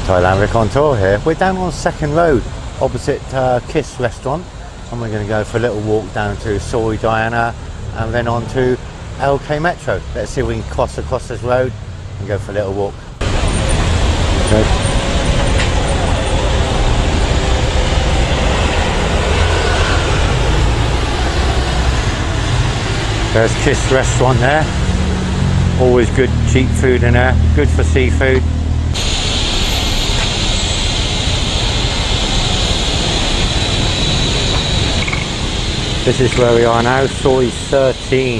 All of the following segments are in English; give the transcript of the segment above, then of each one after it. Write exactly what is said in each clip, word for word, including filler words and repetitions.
Thailand Rick on tour here. We're down on Second Road opposite uh, Kiss restaurant, and we're going to go for a little walk down to Soy Diana and then on to L K Metro. Let's see if we can cross across this road and go for a little walk. Okay. There's Kiss restaurant there. Always good cheap food in there, good for seafood. This is where we are now, Soy thirteen.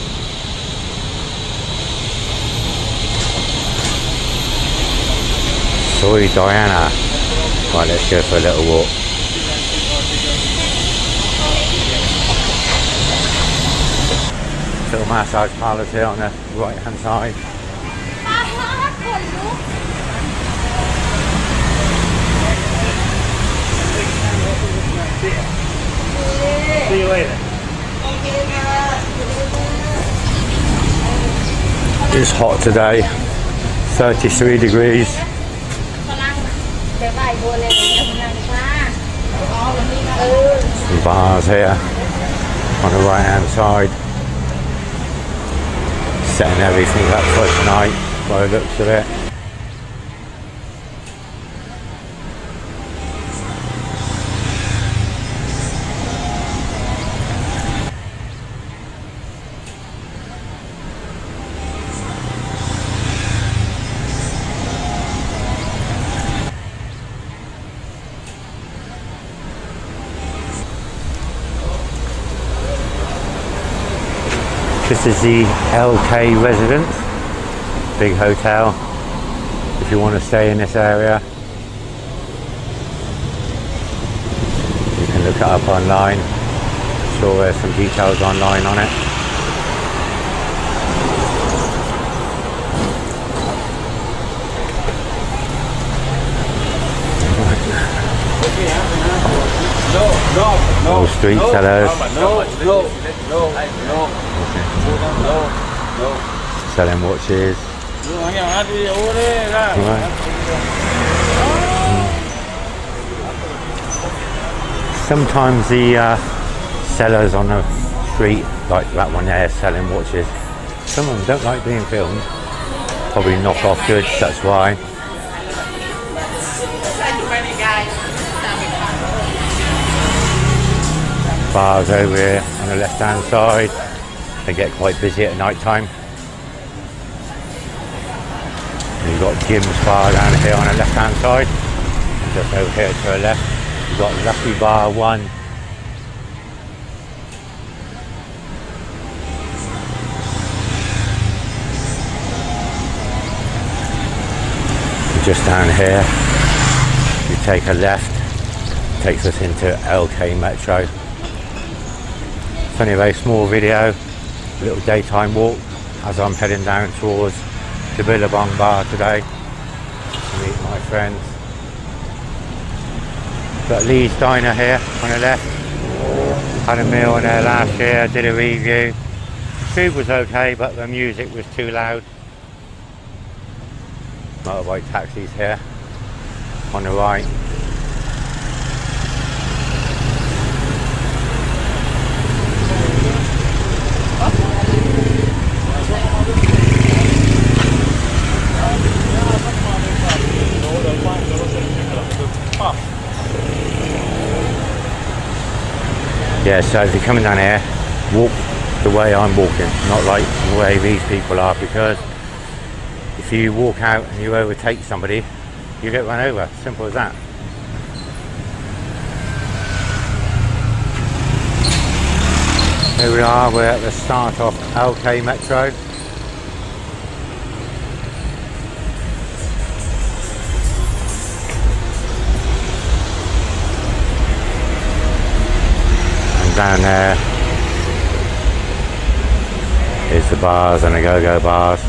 Soy Diana. Right, let's go for a little walk. Little massage parlours here on the right hand side. See you later. It's hot today, thirty-three degrees. Some bars here on the right hand side. Setting everything up for tonight by the looks of it. This is the L K residence, big hotel, if you want to stay in this area. You can look it up online, I'm sure there's some details online on it. No, no, no. All street no, sellers. No, no, no, no. No, no. Selling watches. Right. Sometimes the uh, sellers on the street, like that one there, selling watches, some of them don't like being filmed. Probably knock off goods, that's why. Bars over here on the left hand side. They get quite busy at night time. You've got Jim's bar down here on the left hand side. Just over here to the left, you've got Lucky Bar one. Just down here, you take a left, takes us into L K Metro. It's only a very small video, a little daytime walk as I'm heading down towards the Billabong bar today to meet my friends. Got Lee's Diner here on the left. Had a meal in there last year, did a review. Food was okay, but the music was too loud. Motorbike taxis here on the right. Yeah, so if you're coming down here, walk the way I'm walking, not like the way these people are, because if you walk out and you overtake somebody, you get run over. Simple as that. Here we are, we're at the start of L K Metro. And down there is the bars and the go-go bars.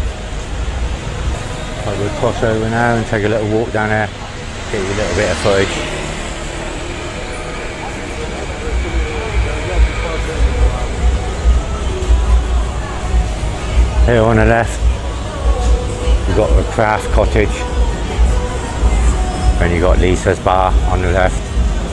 I will cross over now and take a little walk down there, get you a little bit of footage. Here on the left, we've got the Craft Cottage. Then you got Lisa's bar on the left,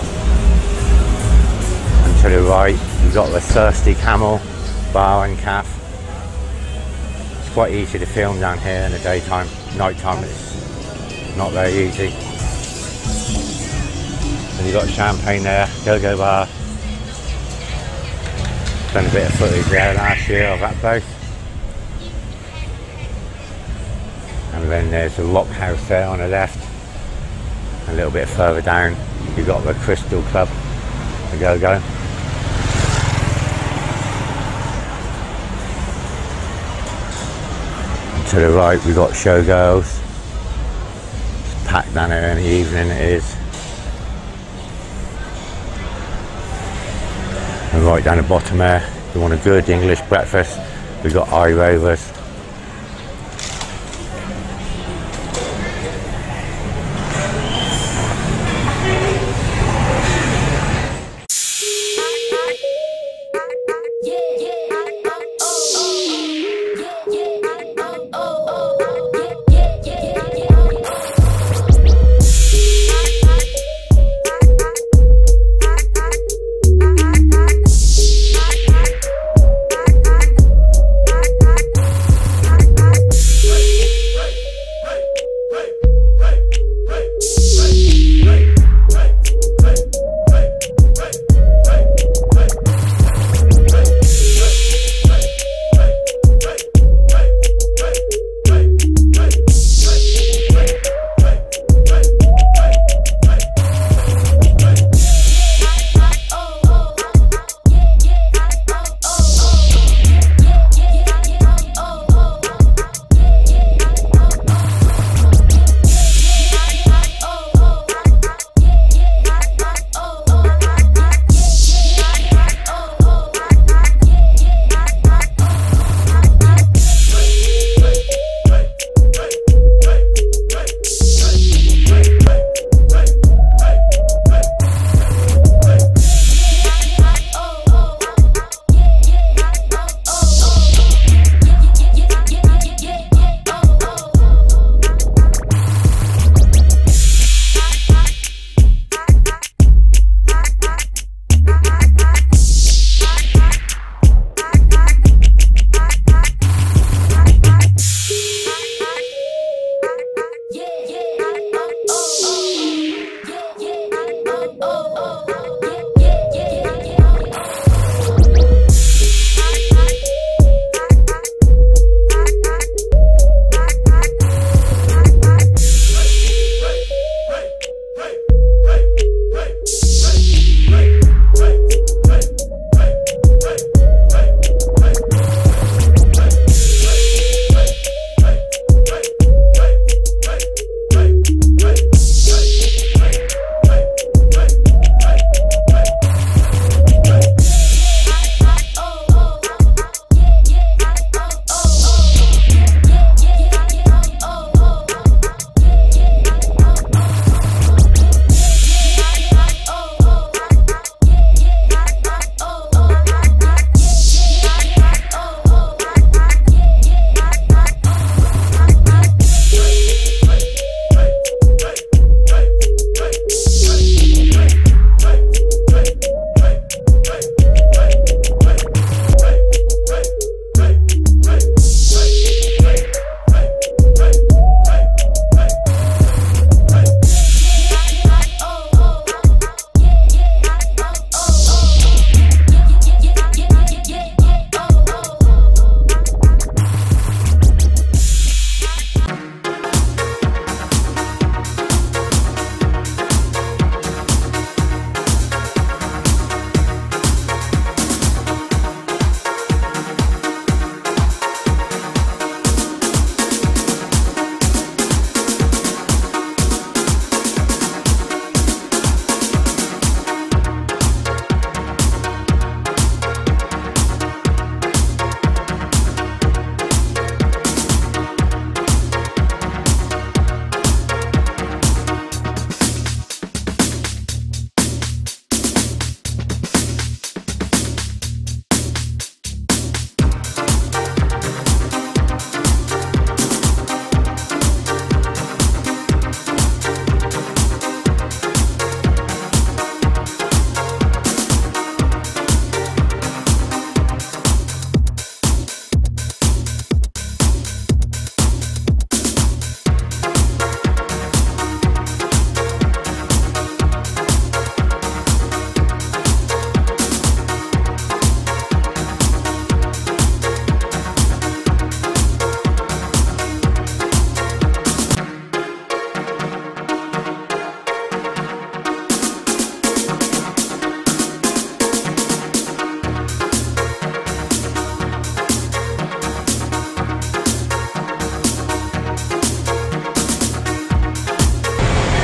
and to the right you got the Thirsty Camel bar and cafe. It's quite easy to film down here in the daytime. Nighttime it's not very easy. And you got champagne there, go-go bar. Done a bit of footage there last year of that place. And then there's the Lock House there on the left. A little bit further down you got the Crystal Club, the go-go. And to the right we got Showgirls. It's packed down there in the evening, it is. And right down the bottom there, if you want a good English breakfast, we've got I Rovers.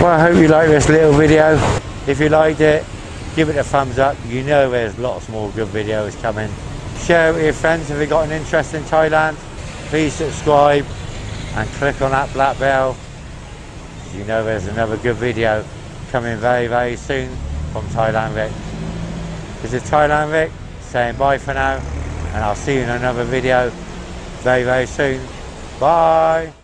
Well, I hope you like this little video. If you liked it, give it a thumbs up. You know there's lots more good videos coming. Share it with your friends if you've got an interest in Thailand. Please subscribe and click on that black bell. You know there's another good video coming very, very soon from Thailand Rick. This is Thailand Rick saying bye for now, and I'll see you in another video very, very soon. Bye.